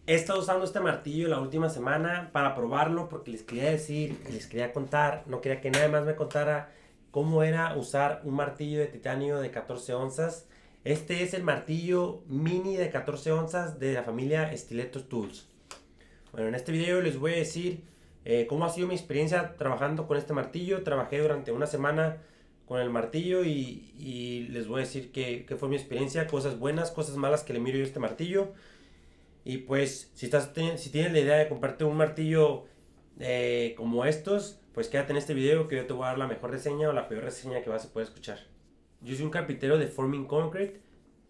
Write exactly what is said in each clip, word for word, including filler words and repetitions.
He estado usando este martillo la última semana para probarlo porque les quería decir, les quería contar, no quería que nadie más me contara cómo era usar un martillo de titanio de catorce onzas. Este es el martillo mini de catorce onzas de la familia Stiletto Tools. Bueno, en este video les voy a decir eh, cómo ha sido mi experiencia trabajando con este martillo. Trabajé durante una semana con el martillo y, y les voy a decir qué fue mi experiencia, cosas buenas, cosas malas que le miro yo a este martillo. Y pues, si, estás, si tienes la idea de comprarte un martillo eh, como estos, pues quédate en este video que yo te voy a dar la mejor reseña o la peor reseña que vas a poder escuchar. Yo soy un carpintero de Forming Concrete,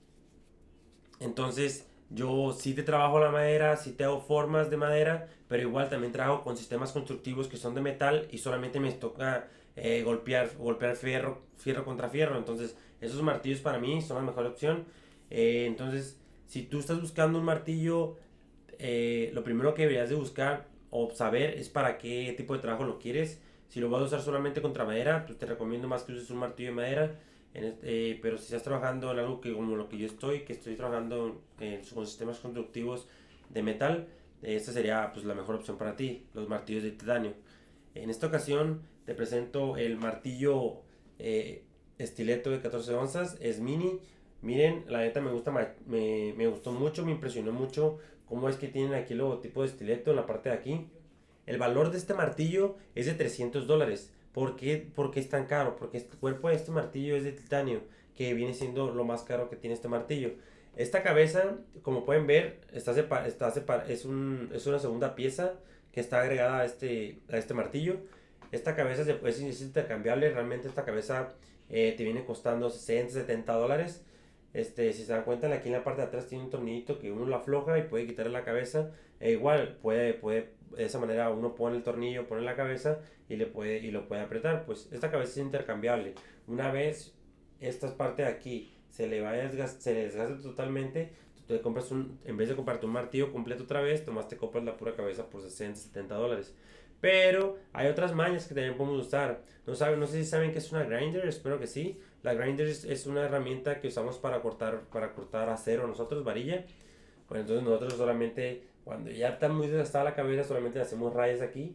entonces yo sí te trabajo la madera, sí te hago formas de madera, pero igual también trabajo con sistemas constructivos que son de metal y solamente me toca eh, golpear, golpear fierro, fierro contra fierro. Entonces esos martillos para mí son la mejor opción. Eh, entonces si tú estás buscando un martillo, eh, lo primero que deberías de buscar o saber es para qué tipo de trabajo lo quieres. Si lo vas a usar solamente contra madera, pues te recomiendo más que uses un martillo de madera. En este, eh, pero si estás trabajando en algo que como lo que yo estoy, que estoy trabajando en, con sistemas constructivos de metal, eh, esta sería pues la mejor opción para ti, los martillos de titanio. En esta ocasión te presento el martillo eh, estileto de catorce onzas, es mini. Miren, la neta me gusta, me, me gustó mucho, me impresionó mucho cómo es que tienen aquí el logotipo de estileto en la parte de aquí. El valor de este martillo es de trescientos dólares. ¿Por qué, ¿Por qué es tan caro? Porque el cuerpo de este martillo es de titanio, que viene siendo lo más caro que tiene este martillo. Esta cabeza, como pueden ver, está separ, está separ, es, un, es una segunda pieza que está agregada a este, a este martillo. Esta cabeza se, es, es intercambiable, realmente esta cabeza eh, te viene costando sesenta, setenta dólares. Este, si se dan cuenta, aquí en la parte de atrás tiene un tornillito que uno lo afloja y puede quitarle la cabeza. E igual, puede, puede, de esa manera uno pone el tornillo, pone la cabeza y, le puede, y lo puede apretar. Pues esta cabeza es intercambiable. Una vez esta parte de aquí se le va a desgastar, se le desgasta totalmente, tú te compras un, en vez de comprarte un martillo completo otra vez, tomás te compras la pura cabeza por sesenta, setenta dólares. Pero hay otras mañas que también podemos usar. No, saben, no sé si saben que es una grinder, espero que sí. La grinder es, es una herramienta que usamos para cortar, para cortar acero nosotros, varilla. Bueno, entonces nosotros solamente, cuando ya está muy desgastada la cabeza, solamente le hacemos rayas aquí.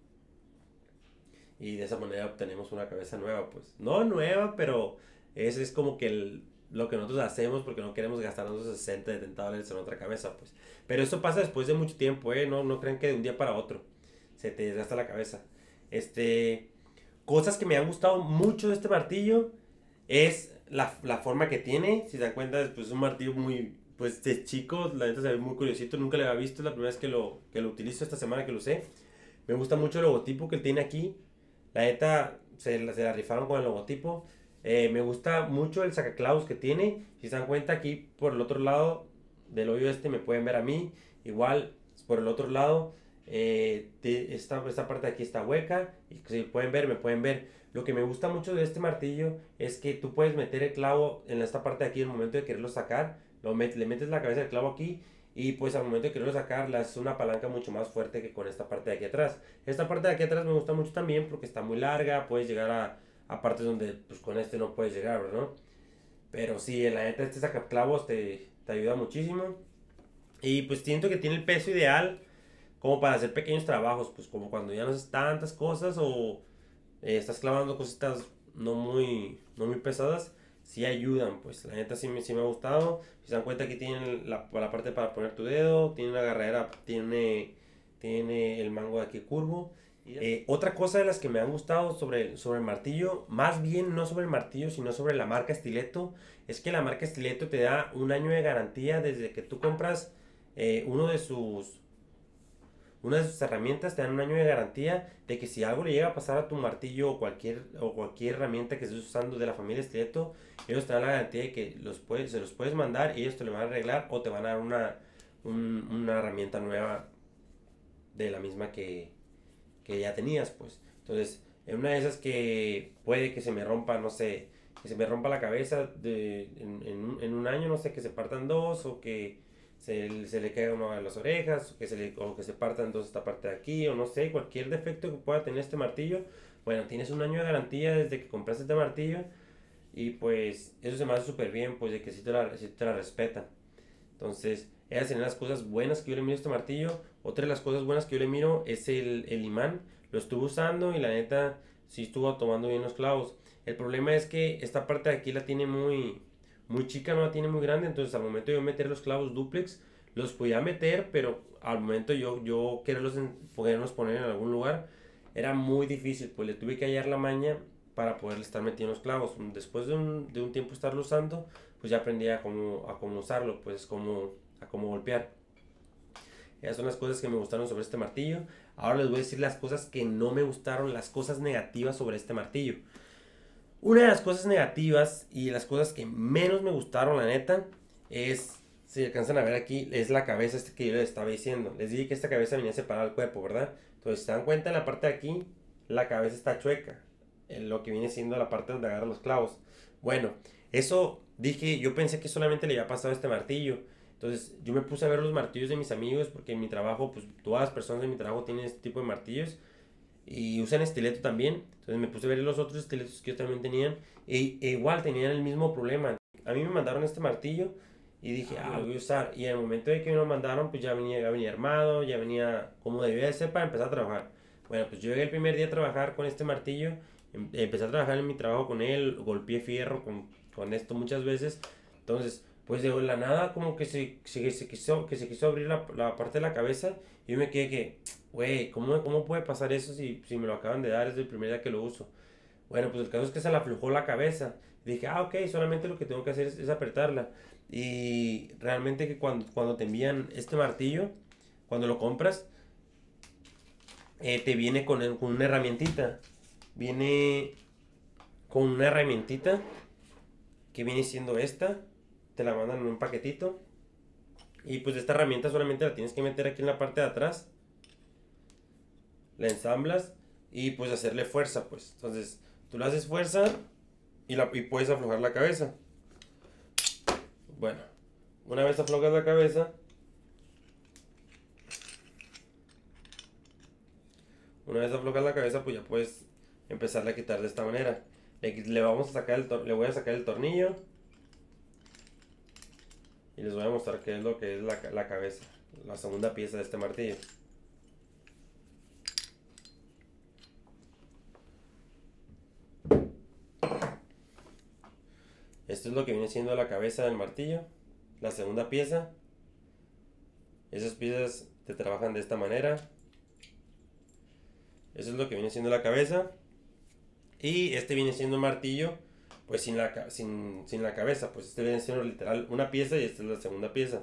Y de esa manera obtenemos una cabeza nueva, pues. No nueva, pero ese es como que el, lo que nosotros hacemos porque no queremos gastarnos esos sesenta, setenta dólares en otra cabeza, pues. Pero eso pasa después de mucho tiempo, ¿eh? No, no crean que de un día para otro se te desgasta la cabeza. Este, cosas que me han gustado mucho de este martillo es la, la forma que tiene. Si se dan cuenta, pues es un martillo muy, pues de chico, la neta se ve muy curiosito, nunca lo había visto, es la primera vez que lo, que lo utilizo esta semana que lo usé. Me gusta mucho el logotipo que tiene aquí, la neta se, se la rifaron con el logotipo. Eh, me gusta mucho el sacaclavos que tiene. Si se dan cuenta, aquí por el otro lado del hoyo este me pueden ver a mí. Igual por el otro lado, eh, esta, esta parte de aquí está hueca. Y si pueden ver, me pueden ver. Lo que me gusta mucho de este martillo es que tú puedes meter el clavo en esta parte de aquí en el momento de quererlo sacar. Lo met, le metes la cabeza del clavo aquí y pues al momento de quererlo sacar le haces una palanca mucho más fuerte que con esta parte de aquí atrás. Esta parte de aquí atrás me gusta mucho también porque está muy larga, puedes llegar a, a partes donde pues con este no puedes llegar, ¿no? Pero sí, la neta este sacaclavos te, te ayuda muchísimo. Y pues siento que tiene el peso ideal como para hacer pequeños trabajos, pues como cuando ya no haces tantas cosas o eh, estás clavando cositas no muy, no muy pesadas, sí ayudan, pues la neta sí me, sí me ha gustado. Si se dan cuenta que tienen la, la parte para poner tu dedo, tiene una agarradera, tiene, tiene el mango de aquí curvo. Eh, otra cosa de las que me han gustado sobre, sobre el martillo, más bien no sobre el martillo, sino sobre la marca Stiletto, es que la marca Stiletto te da un año de garantía desde que tú compras eh, uno de sus una de sus herramientas. Te dan un año de garantía de que si algo le llega a pasar a tu martillo o cualquier, o cualquier herramienta que estés usando de la familia Stiletto, ellos te dan la garantía de que los puedes, se los puedes mandar y ellos te lo van a arreglar o te van a dar una, un, una herramienta nueva de la misma que, que ya tenías, pues. Entonces, en una de esas que puede que se me rompa, no sé, que se me rompa la cabeza de, en, en, en un año, no sé, que se partan dos o que se, se le caiga una de las orejas, o que se, le, o que se partan dos esta parte de aquí, o no sé, cualquier defecto que pueda tener este martillo. Bueno, tienes un año de garantía desde que compraste este martillo y pues eso se me hace súper bien, pues de que sí te la, sí te la respetan. Entonces, Esas serían las cosas buenas que yo le miro a este martillo. Otra de las cosas buenas que yo le miro es el, el imán. Lo estuve usando y la neta sí estuvo tomando bien los clavos. El problema es que esta parte de aquí la tiene muy, muy chica, no la tiene muy grande. Entonces al momento de yo meter los clavos duplex, los podía meter, pero al momento yo, yo quererlos en, poderlos poner en algún lugar, era muy difícil. Pues le tuve que hallar la maña para poder estar metiendo los clavos. Después de un, de un tiempo estarlo usando, pues ya aprendí a cómo, a cómo usarlo, pues cómo, a cómo golpear. Esas son las cosas que me gustaron sobre este martillo. Ahora les voy a decir las cosas que no me gustaron, las cosas negativas sobre este martillo. Una de las cosas negativas y las cosas que menos me gustaron, la neta, es, si alcanzan a ver aquí, es la cabeza este que yo les estaba diciendo. Les dije que esta cabeza venía separada del cuerpo, ¿verdad? Entonces, si se dan cuenta, en la parte de aquí, la cabeza está chueca. En lo que viene siendo la parte donde agarra los clavos. Bueno, eso dije, yo pensé que solamente le había pasado a este martillo. Entonces yo me puse a ver los martillos de mis amigos porque en mi trabajo, pues todas las personas de mi trabajo tienen este tipo de martillos y usan estileto también. Entonces me puse a ver los otros estiletos que yo también tenían e, e igual tenían el mismo problema. A mí me mandaron este martillo y dije, ah, lo voy a usar. Y en el momento de que me lo mandaron, pues ya venía, ya venía armado, ya venía como debía de ser para empezar a trabajar. Bueno, pues yo llegué el primer día a trabajar con este martillo, em- empecé a trabajar en mi trabajo con él, golpeé fierro con, con esto muchas veces. Entonces, pues de la nada como que se, se, se quiso, que se quiso abrir la, la parte de la cabeza y yo me quedé que, güey, ¿cómo, ¿cómo puede pasar eso si, si me lo acaban de dar? Es el primer día que lo uso. Bueno, pues el caso es que se le aflojó la cabeza. Dije, ah, ok, solamente lo que tengo que hacer es, es apretarla. Y realmente que cuando, cuando te envían este martillo, cuando lo compras, eh, te viene con, el- con una herramientita. Viene con una herramientita que viene siendo esta. Te la mandan en un paquetito. Y pues esta herramienta solamente la tienes que meter aquí en la parte de atrás. La ensamblas y pues hacerle fuerza, pues. Entonces, tú le haces fuerza y, la, y puedes aflojar la cabeza. Bueno, una vez aflojas la cabeza, una vez aflojas la cabeza, pues ya puedes empezarle a quitar de esta manera. Le, le vamos a sacar el tor- le voy a sacar el tornillo y les voy a mostrar qué es lo que es la, la cabeza, la segunda pieza de este martillo. Esto es lo que viene siendo la cabeza del martillo, la segunda pieza. Esas piezas te trabajan de esta manera. Eso es lo que viene siendo la cabeza. Y este viene siendo un martillo, pues sin la, sin, sin la cabeza. Pues este viene siendo literal una pieza y esta es la segunda pieza.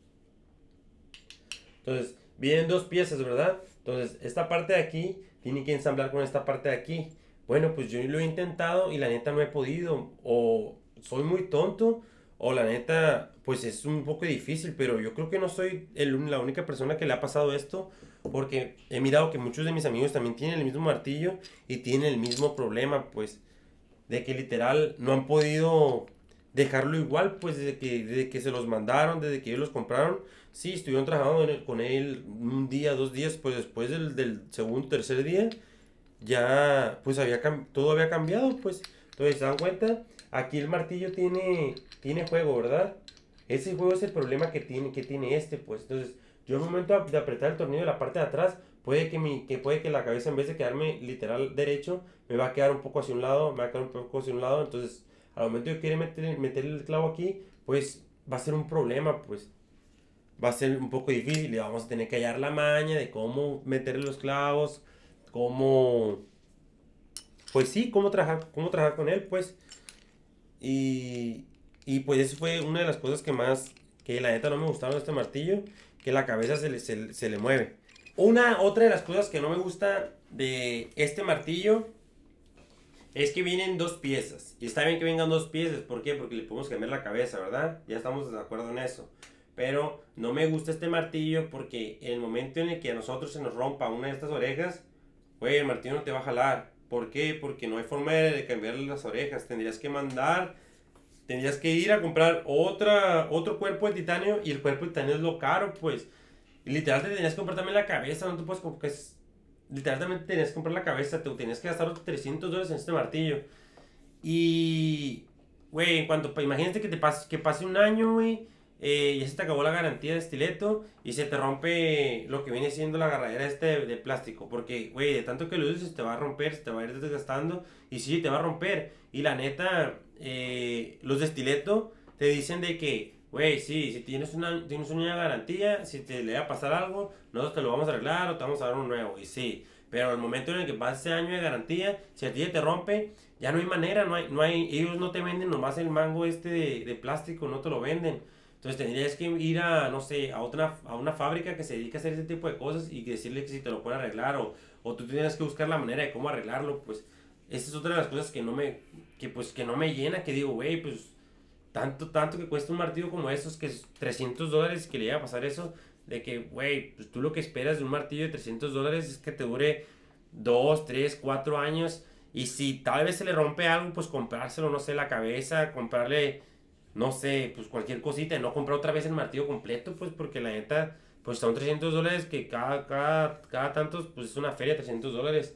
Entonces, vienen dos piezas, ¿verdad? Entonces, esta parte de aquí tiene que ensamblar con esta parte de aquí. Bueno, pues yo lo he intentado y la neta no he podido. O soy muy tonto, o la neta, pues es un poco difícil, pero yo creo que no soy el, la única persona que le ha pasado esto. Porque he mirado que muchos de mis amigos también tienen el mismo martillo y tienen el mismo problema, pues de que literal no han podido dejarlo igual, pues desde que, desde que se los mandaron, desde que ellos los compraron, sí, estuvieron trabajando en el- con él un día, dos días, pues después del, del segundo, tercer día, ya pues había cam- todo había cambiado, pues. Entonces, ¿se dan cuenta? Aquí el martillo tiene, tiene juego, ¿verdad? Ese juego es el problema que tiene, que tiene este, pues. Entonces, yo al momento de apretar el tornillo de la parte de atrás, puede que, mi, que puede que la cabeza en vez de quedarme literal derecho, me va a quedar un poco hacia un lado, me va a quedar un poco hacia un lado. Entonces, al momento de querer meter, meter el clavo aquí, pues va a ser un problema, pues. Va a ser un poco difícil y vamos a tener que hallar la maña de cómo meter los clavos, cómo, pues sí, cómo trabajar, cómo trabajar con él, pues. Y, y pues eso fue una de las cosas que más, que la neta no me gustaron de este martillo, que la cabeza se le, se, se le mueve. Una, otra de las cosas que no me gusta de este martillo es que vienen dos piezas. Y está bien que vengan dos piezas. ¿Por qué? Porque le podemos cambiar la cabeza, ¿verdad? Ya estamos de acuerdo en eso. Pero no me gusta este martillo porque en el momento en el que a nosotros se nos rompa una de estas orejas, güey, el martillo no te va a jalar. ¿Por qué? Porque no hay forma de cambiarle las orejas. Tendrías que mandar, tendrías que ir a comprar otra, otro cuerpo de titanio y el cuerpo de titanio es lo caro, pues. Y literal te tenías que comprar también la cabeza, no te puedes comprar, es- literalmente tenías que comprar la cabeza, te tenías que gastar otros trescientos dólares en este martillo. Y, güey, en cuanto, pa- imagínate que te pase, que pase un año, güey, eh, ya se te acabó la garantía de estileto y se te rompe lo que viene siendo la agarradera este de, de plástico. Porque, güey, de tanto que lo uses se te va a romper, se te va a ir desgastando y sí, te va a romper. Y la neta, eh, los de estileto te dicen de que, güey, sí, si tienes una, tienes una garantía, si te le va a pasar algo, nosotros te lo vamos a arreglar o te vamos a dar uno nuevo. Y sí, pero al momento en el que pasa ese año de garantía, si a ti te rompe, ya no hay manera, no hay, no hay, ellos no te venden nomás el mango este de, de plástico, no te lo venden. Entonces tendrías que ir a, no sé, a otra, a una fábrica que se dedica a hacer ese tipo de cosas y decirle que si te lo puede arreglar o, o tú tienes que buscar la manera de cómo arreglarlo, pues esa es otra de las cosas que no me, que pues que no me llena, que digo, güey, pues tanto, tanto que cuesta un martillo como esos, que es trescientos dólares, que le llega a pasar eso, de que, güey, pues tú lo que esperas de un martillo de trescientos dólares es que te dure dos tres cuatro años. Y si tal vez se le rompe algo, pues comprárselo, no sé, la cabeza, comprarle, no sé, pues cualquier cosita, y no comprar otra vez el martillo completo, pues porque la neta, pues son trescientos dólares que cada, cada, cada tantos, pues es una feria, trescientos dólares.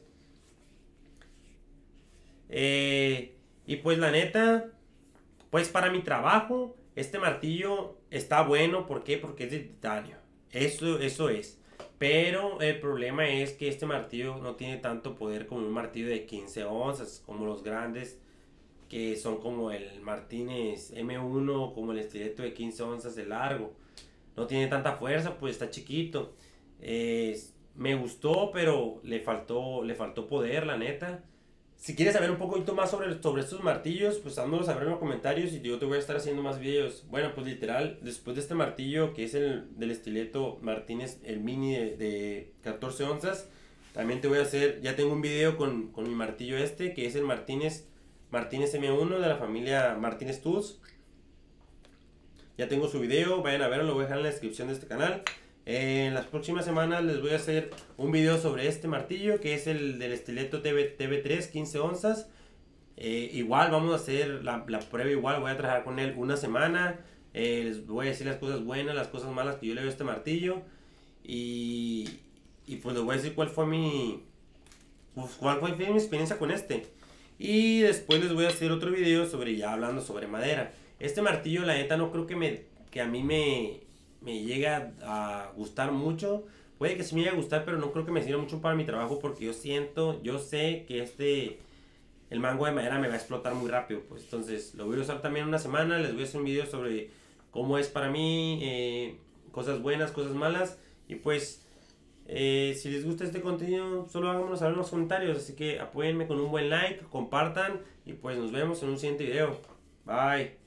Eh, y pues la neta, pues para mi trabajo, este martillo está bueno. ¿Por qué? Porque es de titanio. Eso, eso es. Pero el problema es que este martillo no tiene tanto poder como un martillo de quince onzas, como los grandes, que son como el Martínez M uno, como el estileto de quince onzas de largo. No tiene tanta fuerza, pues está chiquito. Eh, Me gustó, pero le faltó, le faltó poder, la neta. Si quieres saber un poquito más sobre, sobre estos martillos, pues házmelo saber en los comentarios y yo te voy a estar haciendo más videos. Bueno, pues literal, después de este martillo, que es el del estileto Martínez, el mini de, de catorce onzas, también te voy a hacer, ya tengo un video con, con mi martillo este, que es el Martínez, Martínez M uno de la familia Martínez Tools. Ya tengo su video, vayan a verlo, lo voy a dejar en la descripción de este canal. Eh, en las próximas semanas les voy a hacer un video sobre este martillo, que es el del estileto T V tres quince onzas. Eh, igual vamos a hacer la, la prueba, igual voy a trabajar con él una semana. Eh, les voy a decir las cosas buenas, las cosas malas que yo le veo a este martillo. Y, y pues les voy a decir cuál fue mi, pues, cuál fue mi experiencia con este. Y después les voy a hacer otro video sobre, ya hablando sobre madera. Este martillo, la neta, no creo que, me, que a mí me, me llega a gustar mucho. Puede que sí me llegue a gustar, pero no creo que me sirva mucho para mi trabajo, porque yo siento, yo sé que este, el mango de madera me va a explotar muy rápido. Pues entonces lo voy a usar también una semana. Les voy a hacer un video sobre cómo es para mí, eh, cosas buenas, cosas malas. Y pues, eh, si les gusta este contenido, solo háganmelo saber en los comentarios. Así que apóyenme con un buen like, compartan y pues nos vemos en un siguiente video. Bye.